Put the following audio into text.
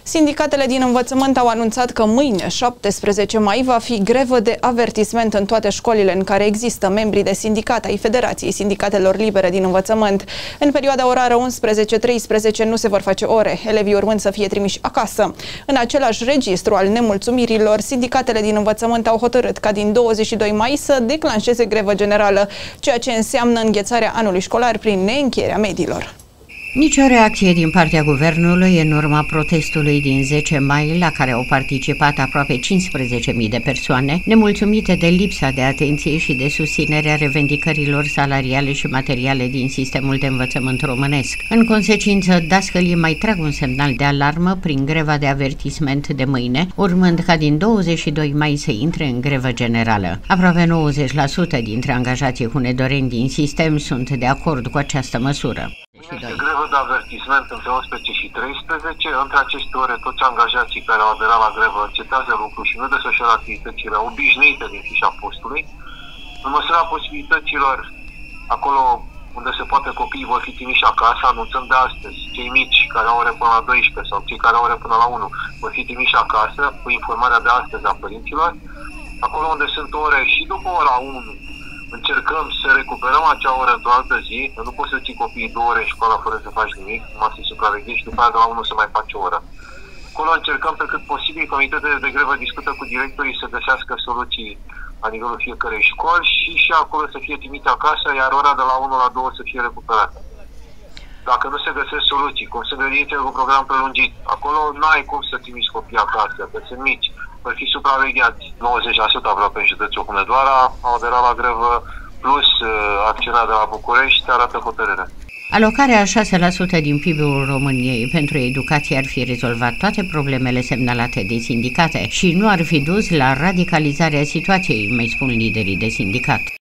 Sindicatele din învățământ au anunțat că mâine, 17 mai, va fi grevă de avertisment în toate școlile în care există membri de sindicat ai Federației Sindicatelor Libere din Învățământ. În perioada orară 11-13 nu se vor face ore, elevii urmând să fie trimiși acasă. În același registru al nemulțumirilor, sindicatele din învățământ au hotărât ca din 22 mai să declanșeze grevă generală, ceea ce înseamnă înghețarea anului școlar prin neîncheierea mediilor. Nicio reacție din partea guvernului în urma protestului din 10 mai, la care au participat aproape 15.000 de persoane, nemulțumite de lipsa de atenție și de susținerea revendicărilor salariale și materiale din sistemul de învățământ românesc. În consecință, dascălii mai trag un semnal de alarmă prin greva de avertisment de mâine, urmând ca din 22 mai să intre în grevă generală. Aproape 90% dintre angajații hunedoreni din sistem sunt de acord cu această măsură. Este grevă de avertisment între 11 și 13. Între aceste ore, toți angajații care au aderat la grevă încetează lucru și nu desfășoară activitățile obișnuite din fișa postului. În măsura posibilităților, acolo unde se poate, copiii vor fi trimiși acasă, anunțăm de astăzi. Cei mici care au ore până la 12 sau cei care au ore până la 1 vor fi trimiși acasă cu informarea de astăzi a părinților. Acolo unde sunt ore și după ora 1, încercăm să recuperăm acea oră într-o altă zi. Nu poți să ții copiii 2 ore în școală fără să faci nimic, numai să-i supraveghești și după aia de la 1 să mai faci o oră. Acolo încercăm pe cât posibil, comitetele de grevă discută cu directorii să găsească soluții la nivelul fiecărei școli și acolo să fie trimis acasă, iar ora de la 1 la 2 să fie recuperată. Dacă nu se găsesc soluții, cum sunt grădinițele cu program prelungit, acolo n-ai cum să trimiți copiii acasă, că sunt mici, vor fi supravegheați. 90% aproape în județul Hunedoara au aderat la grevă, plus acțiunea de la București arată hotărârea. Alocarea a 6% din PIB-ul României pentru educație ar fi rezolvat toate problemele semnalate de sindicate și nu ar fi dus la radicalizarea situației, mai spun liderii de sindicat.